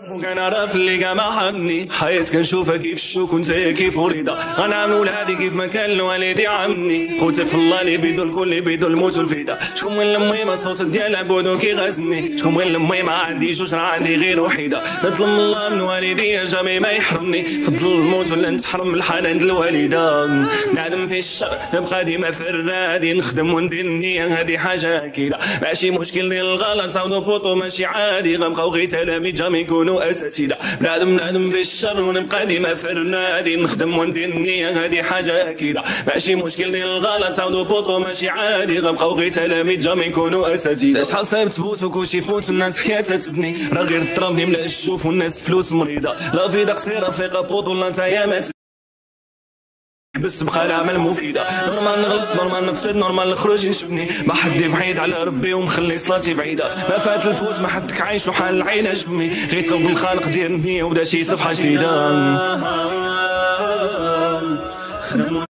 انا راه اللي كاع ما حبني حيت كنشوفها كيف الشوك وانت كيف وريده غنعملوا لهادي كيف ما كان الوالدي عمني خوتي في الله اللي بيدو الكل اللي بيدو الموت والفدا شكون من لمي ما صوت ديال عبودو كيغازني شكون من لمي ما عنديش واش راه عندي غير وحيده نطلب من الله من والدي جامي ما يحرمني فضل الموت ولا نتحرم الحنان ديال الوالده نعلم في الشر نبقى ديما فرادي نخدم وندير النيه هادي حاجه اكيده ماشي مشكل ديال الغلط عاودو بوطو ماشي عادي غنبقاو غير تلاميذ جامي يكونوا اساتذه نعلم في الشر ونبقى ديما فرنادي نخدم وندير النيه هادي حاجه اكيده ماشي مشكل ديال الغلط عاودو بوطو ماشي عادي غنبقاو غير تلاميذ جامي يكونوا اساتذه شحال صعيب تبوس وكلشي يفوت الناس حياتها تبني راه غير الضرب يملا الشوف والناس فلوس مريضه لا فيدا قصيره فيقه بوط ولا نتايا ما بس بقى العمل مفيده نورمال نغلط نورمال نفسد نورمال نخرج نشبني ما حد بعيد على ربي ومخلي صلاتي بعيده ما فات الفوت ما حدك عايش وحال العين اجبني غير توب الخالق دير النيه وبدا شي صفحه جديده